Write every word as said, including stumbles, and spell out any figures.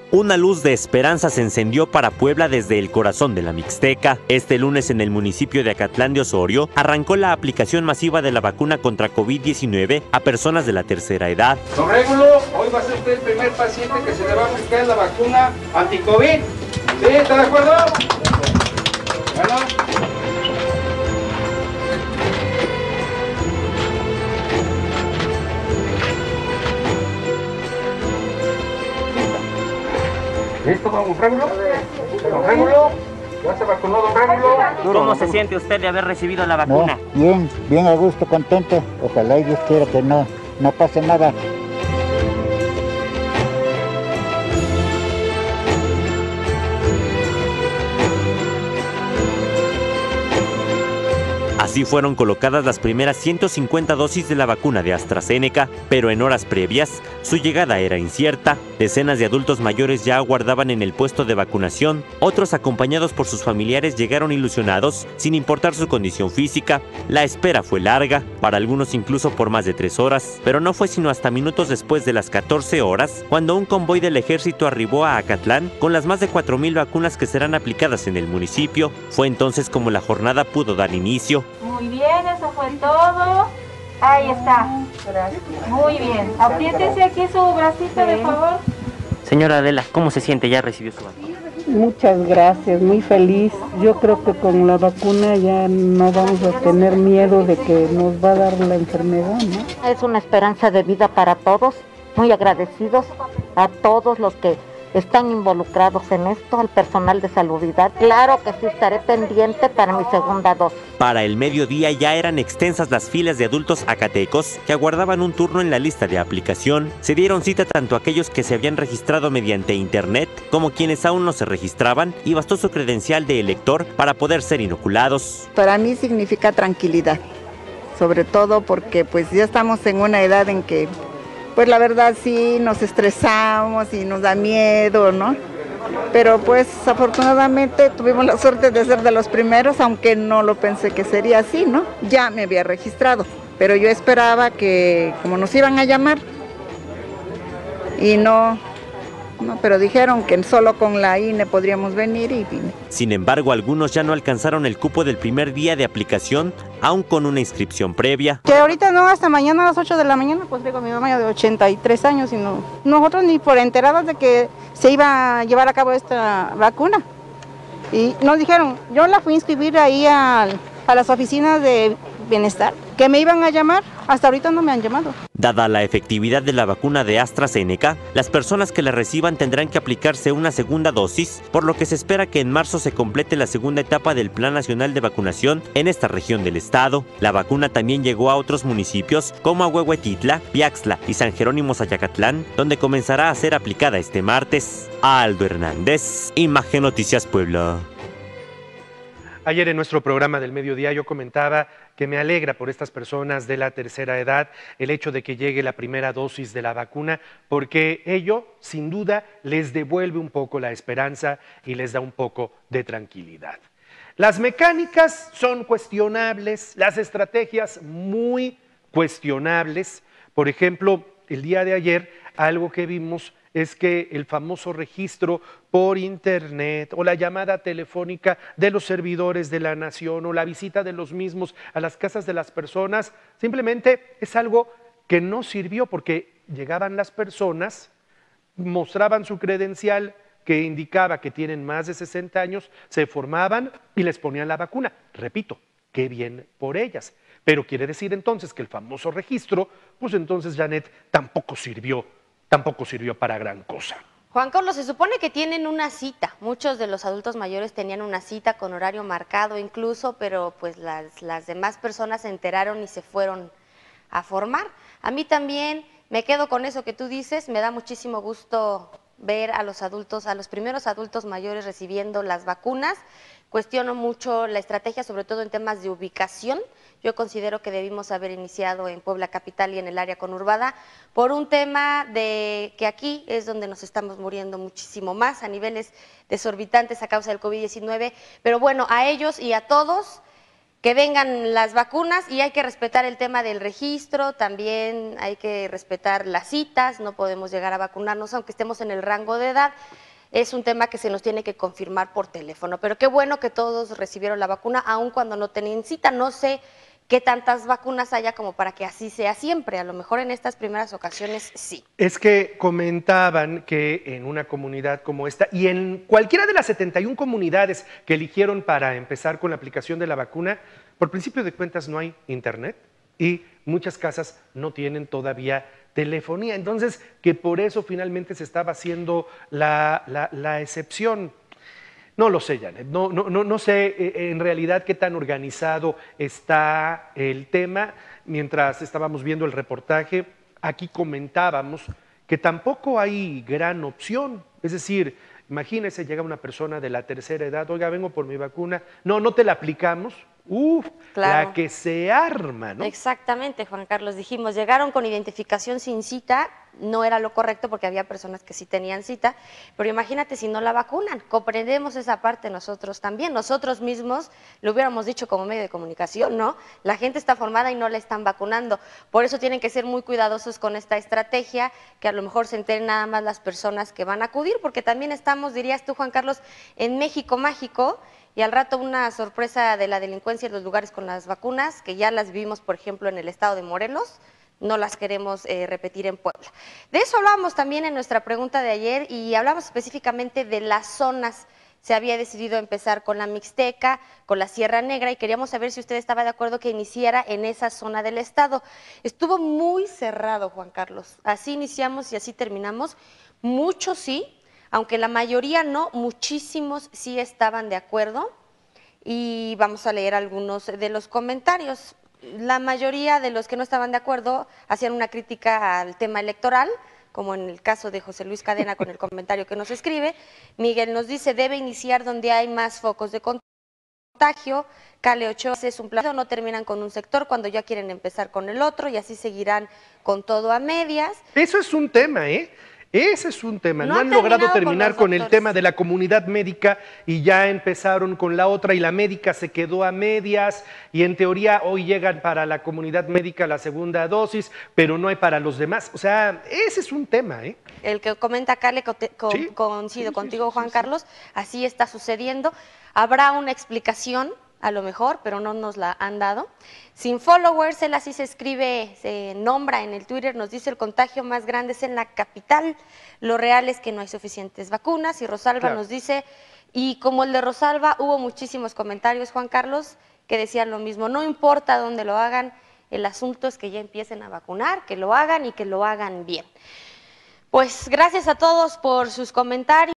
Una luz de esperanza se encendió para Puebla desde el corazón de la Mixteca. Este lunes en el municipio de Acatlán de Osorio arrancó la aplicación masiva de la vacuna contra COVID diecinueve a personas de la tercera edad. Don Régulo, hoy va a ser usted el primer paciente que se le va a aplicar la vacuna anti-COVID. ¿Sí? ¿Está de acuerdo? Bueno. ¿Listo, don Régulo? ¿Don Régulo? ¿Ya se vacunó, don Régulo? ¿Cómo se siente usted de haber recibido la vacuna? No, bien, bien a gusto, contento. Ojalá y Dios quiera que no, no pase nada. Así fueron colocadas las primeras ciento cincuenta dosis de la vacuna de AstraZeneca, pero en horas previas, su llegada era incierta. Decenas de adultos mayores ya aguardaban en el puesto de vacunación, otros acompañados por sus familiares llegaron ilusionados, sin importar su condición física. La espera fue larga, para algunos incluso por más de tres horas, pero no fue sino hasta minutos después de las catorce horas, cuando un convoy del ejército arribó a Acatlán con las más de cuatro mil vacunas que serán aplicadas en el municipio. Fue entonces como la jornada pudo dar inicio. Muy bien, eso fue todo. Ahí está. Muy bien. Apriétese aquí su bracito, de favor. Señora Adela, ¿cómo se siente? ¿Ya recibió su vacuna? Muchas gracias, muy feliz. Yo creo que con la vacuna ya no vamos a tener miedo de que nos va a dar la enfermedad, ¿no? Es una esperanza de vida para todos. Muy agradecidos a todos los que están involucrados en esto, al personal de salubridad. Claro que sí estaré pendiente para mi segunda dosis. Para el mediodía ya eran extensas las filas de adultos acatecos que aguardaban un turno en la lista de aplicación. Se dieron cita tanto aquellos que se habían registrado mediante internet como quienes aún no se registraban y bastó su credencial de elector para poder ser inoculados. Para mí significa tranquilidad, sobre todo porque pues ya estamos en una edad en que pues la verdad sí nos estresamos y nos da miedo, ¿no? Pero pues afortunadamente tuvimos la suerte de ser de los primeros, aunque no lo pensé que sería así, ¿no? Ya me había registrado, pero yo esperaba que como nos iban a llamar y no, no, pero dijeron que solo con la I N E podríamos venir y vine. Sin embargo, algunos ya no alcanzaron el cupo del primer día de aplicación, aún con una inscripción previa. Que ahorita no, hasta mañana a las ocho de la mañana, pues digo, mi mamá de ochenta y tres años y no, nosotros ni por enterados de que se iba a llevar a cabo esta vacuna. Y nos dijeron, yo la fui a inscribir ahí a, a las oficinas de bienestar, que me iban a llamar, hasta ahorita no me han llamado. Dada la efectividad de la vacuna de AstraZeneca, las personas que la reciban tendrán que aplicarse una segunda dosis, por lo que se espera que en marzo se complete la segunda etapa del Plan Nacional de Vacunación en esta región del estado. La vacuna también llegó a otros municipios como Ahuehuetitla, Piaxtla y San Jerónimo Zayacatlán, donde comenzará a ser aplicada este martes. Aldo Hernández, Imagen Noticias Puebla. Ayer en nuestro programa del mediodía yo comentaba que me alegra por estas personas de la tercera edad el hecho de que llegue la primera dosis de la vacuna, porque ello sin duda les devuelve un poco la esperanza y les da un poco de tranquilidad. Las mecánicas son cuestionables, las estrategias muy cuestionables. Por ejemplo, el día de ayer algo que vimos es que el famoso registro por internet o la llamada telefónica de los servidores de la nación o la visita de los mismos a las casas de las personas, simplemente es algo que no sirvió porque llegaban las personas, mostraban su credencial que indicaba que tienen más de sesenta años, se formaban y les ponían la vacuna. Repito, qué bien por ellas. Pero quiere decir entonces que el famoso registro, pues entonces Janet tampoco sirvió tampoco sirvió para gran cosa. Juan Carlos, se supone que tienen una cita, muchos de los adultos mayores tenían una cita con horario marcado incluso, pero pues las, las demás personas se enteraron y se fueron a formar. A mí también me quedo con eso que tú dices, me da muchísimo gusto ver a los adultos, a los primeros adultos mayores recibiendo las vacunas. Cuestiono mucho la estrategia, sobre todo en temas de ubicación. Yo considero que debimos haber iniciado en Puebla Capital y en el área conurbada por un tema de que aquí es donde nos estamos muriendo muchísimo más a niveles desorbitantes a causa del COVID diecinueve. Pero bueno, a ellos y a todos que vengan las vacunas y hay que respetar el tema del registro, también hay que respetar las citas, no podemos llegar a vacunarnos aunque estemos en el rango de edad. Es un tema que se nos tiene que confirmar por teléfono, pero qué bueno que todos recibieron la vacuna, aun cuando no tenían cita. No sé qué tantas vacunas haya como para que así sea siempre, a lo mejor en estas primeras ocasiones sí. Es que comentaban que en una comunidad como esta y en cualquiera de las setenta y una comunidades que eligieron para empezar con la aplicación de la vacuna, por principio de cuentas no hay internet y muchas casas no tienen todavía telefonía, entonces que por eso finalmente se estaba haciendo la, la, la excepción. No lo sé, Janet, no, no, no, no sé eh, en realidad qué tan organizado está el tema. Mientras estábamos viendo el reportaje, aquí comentábamos que tampoco hay gran opción, es decir, imagínese, llega una persona de la tercera edad, oiga, vengo por mi vacuna, no, no te la aplicamos. Uf, claro. La que se arma, ¿no? Exactamente, Juan Carlos, dijimos, llegaron con identificación sin cita, no era lo correcto porque había personas que sí tenían cita, pero imagínate si no la vacunan, comprendemos esa parte nosotros también, nosotros mismos lo hubiéramos dicho como medio de comunicación, ¿no? La gente está formada y no la están vacunando, por eso tienen que ser muy cuidadosos con esta estrategia, que a lo mejor se enteren nada más las personas que van a acudir, porque también estamos, dirías tú, Juan Carlos, en México mágico, y al rato una sorpresa de la delincuencia en los lugares con las vacunas, que ya las vimos, por ejemplo, en el estado de Morelos, no las queremos eh, repetir en Puebla. De eso hablábamos también en nuestra pregunta de ayer y hablamos específicamente de las zonas. Se había decidido empezar con la Mixteca, con la Sierra Negra y queríamos saber si usted estaba de acuerdo que iniciara en esa zona del estado. Estuvo muy cerrado, Juan Carlos. Así iniciamos y así terminamos. Muchos sí, aunque la mayoría no, muchísimos sí estaban de acuerdo y vamos a leer algunos de los comentarios. La mayoría de los que no estaban de acuerdo hacían una crítica al tema electoral, como en el caso de José Luis Cadena con el comentario que nos escribe. Miguel nos dice, debe iniciar donde hay más focos de contagio. Cale Ochoa es un plan, no terminan con un sector cuando ya quieren empezar con el otro y así seguirán con todo a medias. Eso es un tema, ¿eh? Ese es un tema, no, no han logrado terminar con, con el tema de la comunidad médica y ya empezaron con la otra y la médica se quedó a medias y en teoría hoy llegan para la comunidad médica la segunda dosis, pero no hay para los demás. O sea, ese es un tema, ¿eh? El que comenta Carle, co co sí, coincido sí, contigo, sí, sí, Juan sí, Carlos, así está sucediendo. Habrá una explicación, a lo mejor, pero no nos la han dado. Sin followers, él así se escribe, se nombra en el Twitter, nos dice el contagio más grande es en la capital, lo real es que no hay suficientes vacunas, y Rosalba claro. nos dice, y como el de Rosalba, hubo muchísimos comentarios, Juan Carlos, que decían lo mismo, no importa dónde lo hagan, el asunto es que ya empiecen a vacunar, que lo hagan y que lo hagan bien. Pues gracias a todos por sus comentarios.